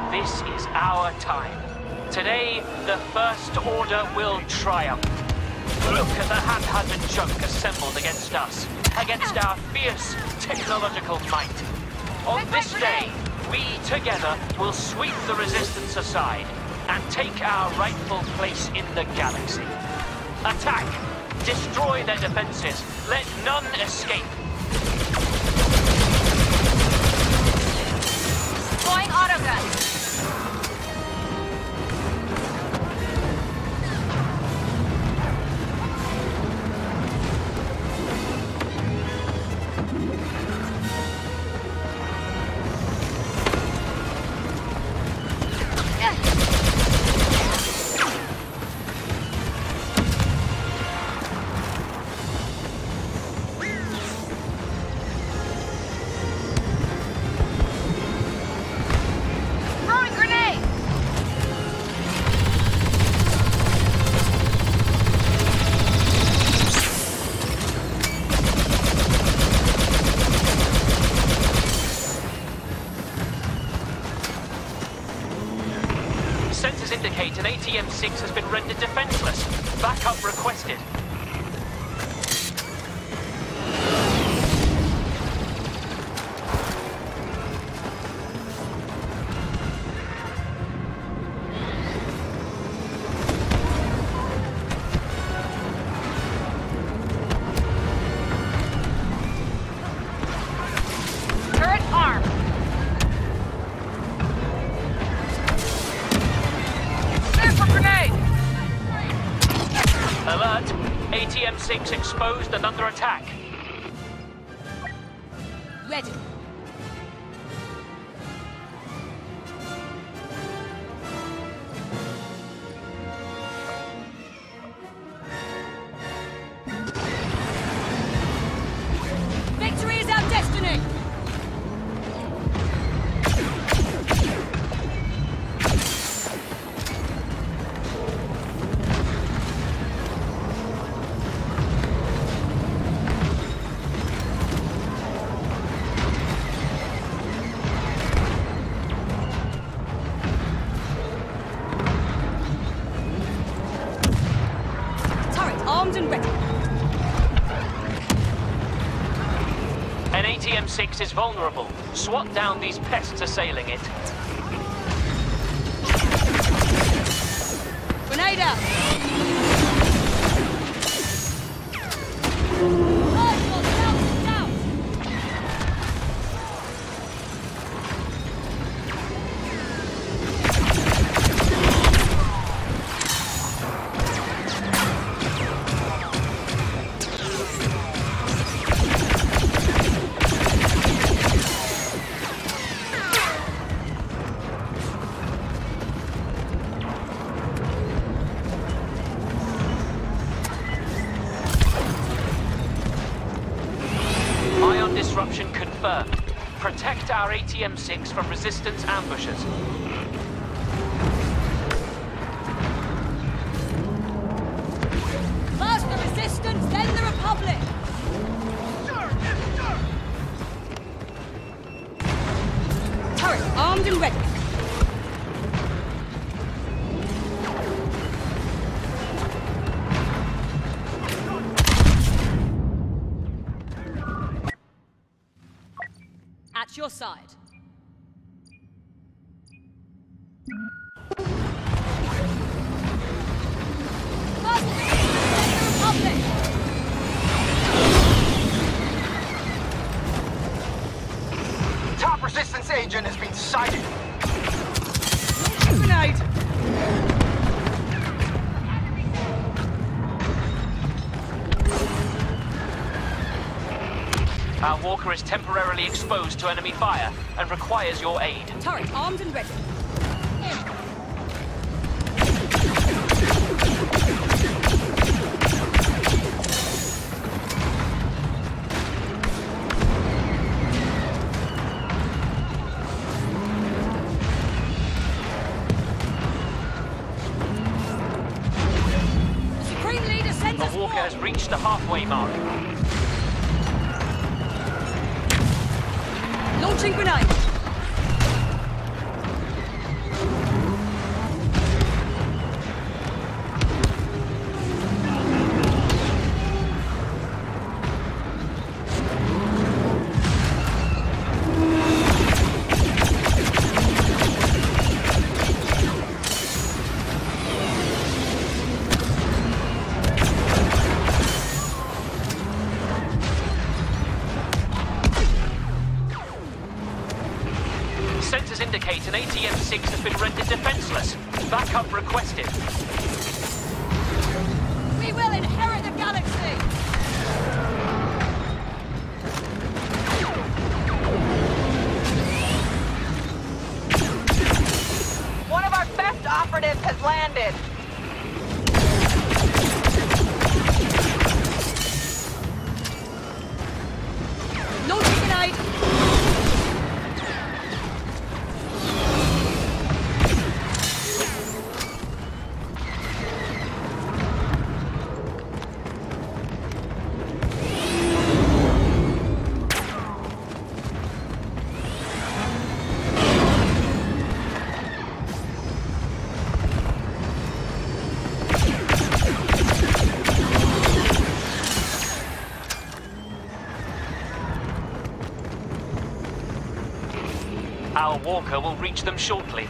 This is our time. Today, the First Order will triumph. Look at the haphazard junk assembled against us, against our fierce technological might. On this day, we together will sweep the Resistance aside and take our rightful place in the galaxy. Attack! Destroy their defenses. Let none escape. Deploying autogun. Sensors indicate an ATM-6 has been rendered defenseless. Backup requested. Turret armed. Alert! ATM-6 exposed and under attack. Ready. Victory is our destiny! Armed and ready. An ATM-6 is vulnerable. Swat down these pests assailing it. Grenade out! Disruption confirmed. Protect our ATM-6 from Resistance ambushes. First the Resistance, then the Republic! Turret armed and ready. At your side. First the Republic! Top Resistance agent has been sighted. Grenade! Our walker is temporarily exposed to enemy fire and requires your aid. Turret armed and ready. The Supreme Leader sends us The walker has forward. reached the halfway mark. Launching grenade. Sensors indicate an ATM-6 has been rendered defenseless. Backup requested. We will inherit the galaxy! One of our best operatives has landed. Launching grenade! Our walker will reach them shortly.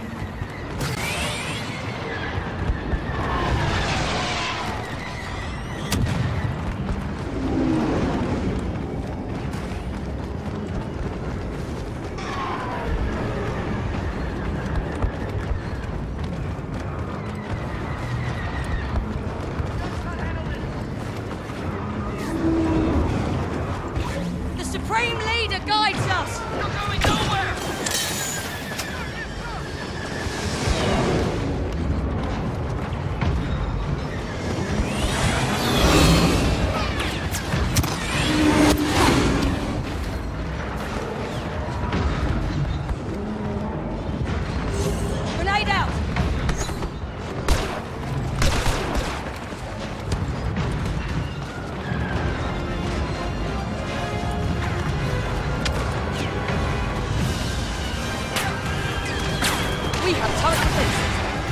The Supreme Leader guides us! You're going nowhere! Grenade out! We have time for this!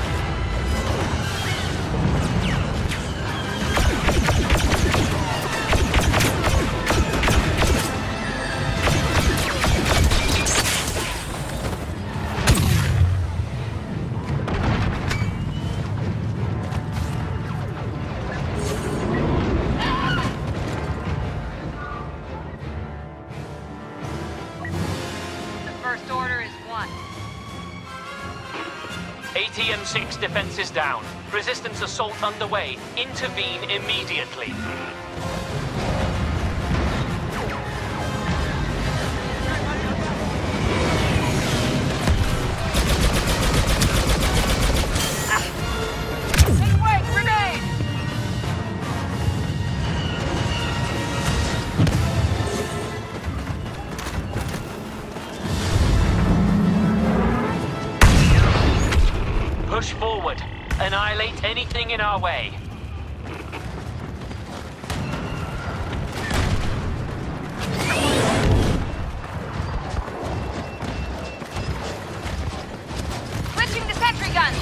The First Order is one. ATM-6 defenses down. Resistance assault underway. Intervene immediately. Make way! Grenade! Push forward. Annihilate anything in our way. Switching to sentry gun!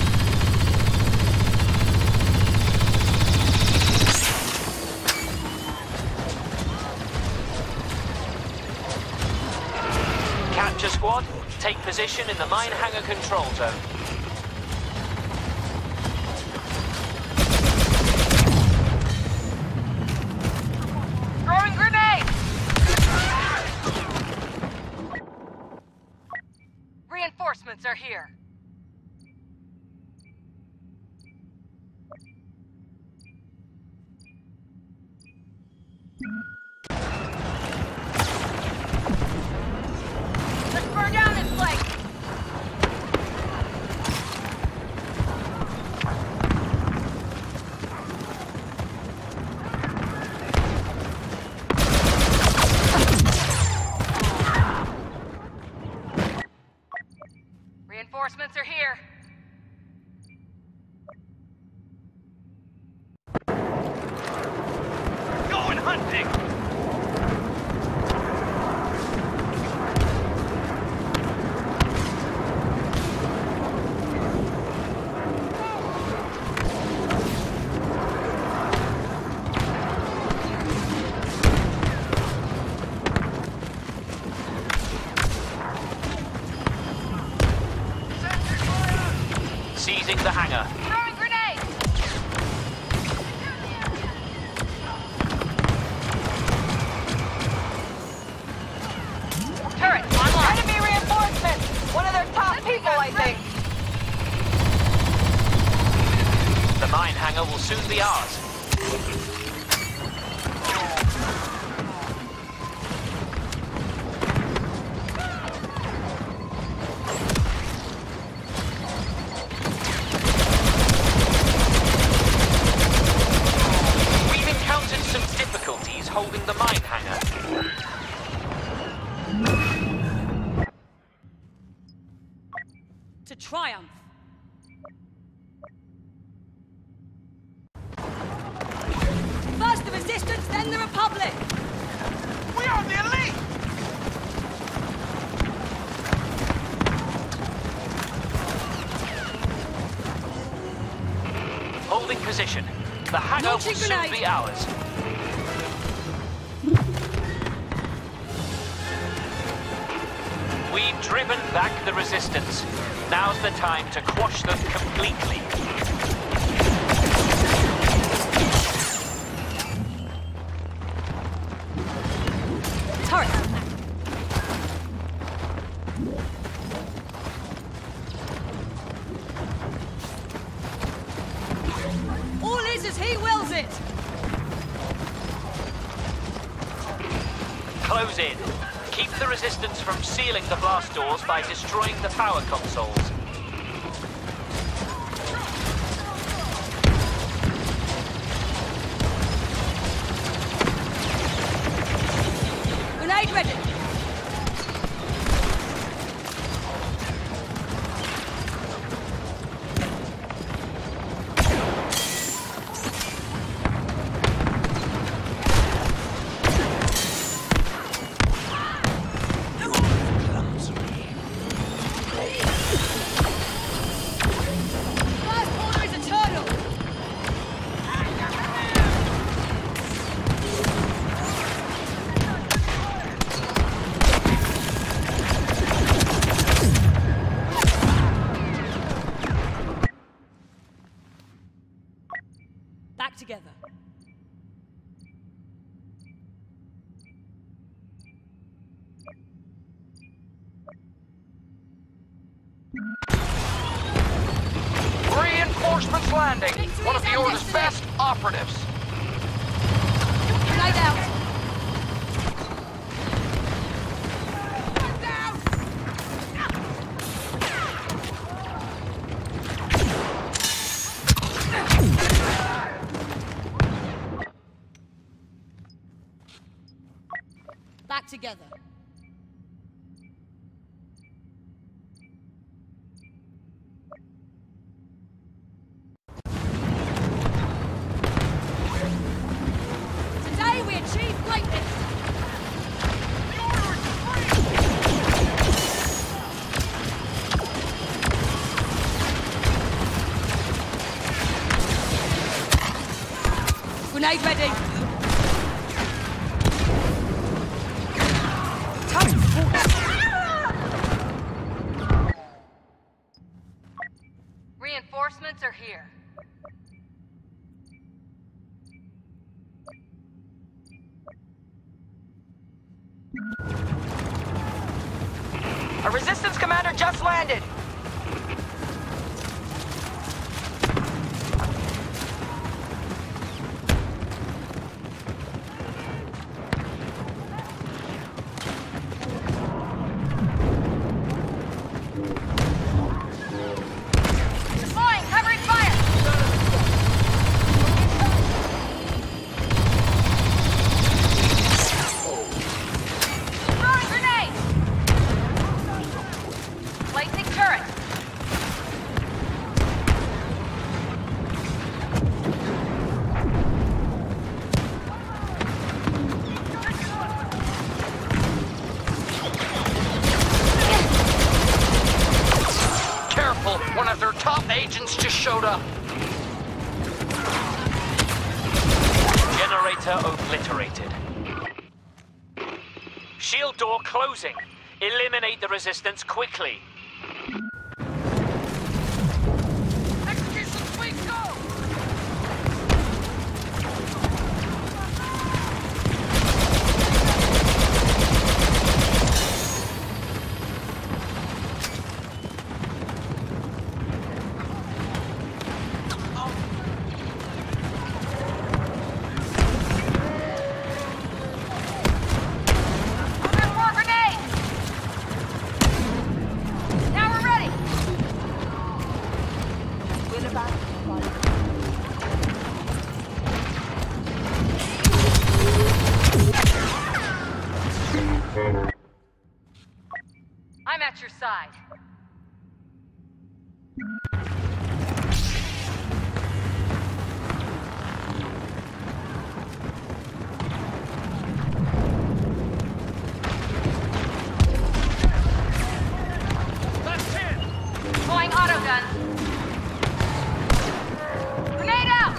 Capture squad, take position in the mine hangar control zone. Throwing grenade! Reinforcements are here. Let's burn down this place! Reinforcements are here. Going hunting! Seizing the hangar. Throwing grenade! Turret online. Enemy reinforcements! hangar will soon be ours. We've encountered some difficulties holding the mine hangar. To triumph. First the Resistance, then the Republic! We are the elite! Holding position. The hangar will Launching soon grenade. be ours. We've driven back the Resistance. Now's the time to quash them completely. Turret! All is as he wills it! Close in. Keep the Resistance from sealing the blast doors by destroying the power consoles. Grenade ready! First order is eternal! Back together. Reinforcements landing. Victory One of is the our Order's destiny. best operatives. Grenade out! Back together. Today we achieve greatness! Grenade ready! Reinforcements are here. A Resistance commander just landed. Deploying, covering fire! Throwing grenade! Placing turret. Careful, one of their top agents just showed up. Generator obliterated. Shield door closing. Eliminate the Resistance quickly. Execution suite, go! I'm at your side. Deploying autogun. Grenade out!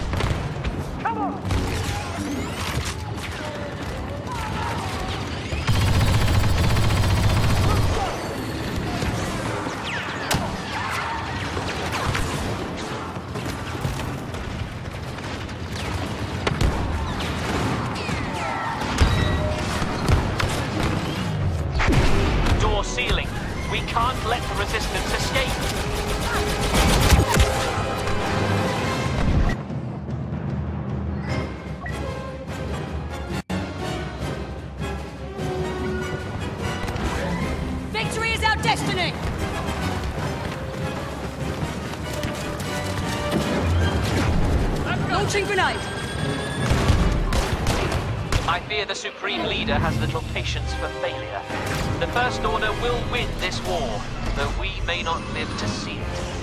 Door sealing. We can't let the resistance escape. Victory is our destiny! Launching grenade! I fear the Supreme Leader has little patience for failure. The First Order will win this war, though we may not live to see it.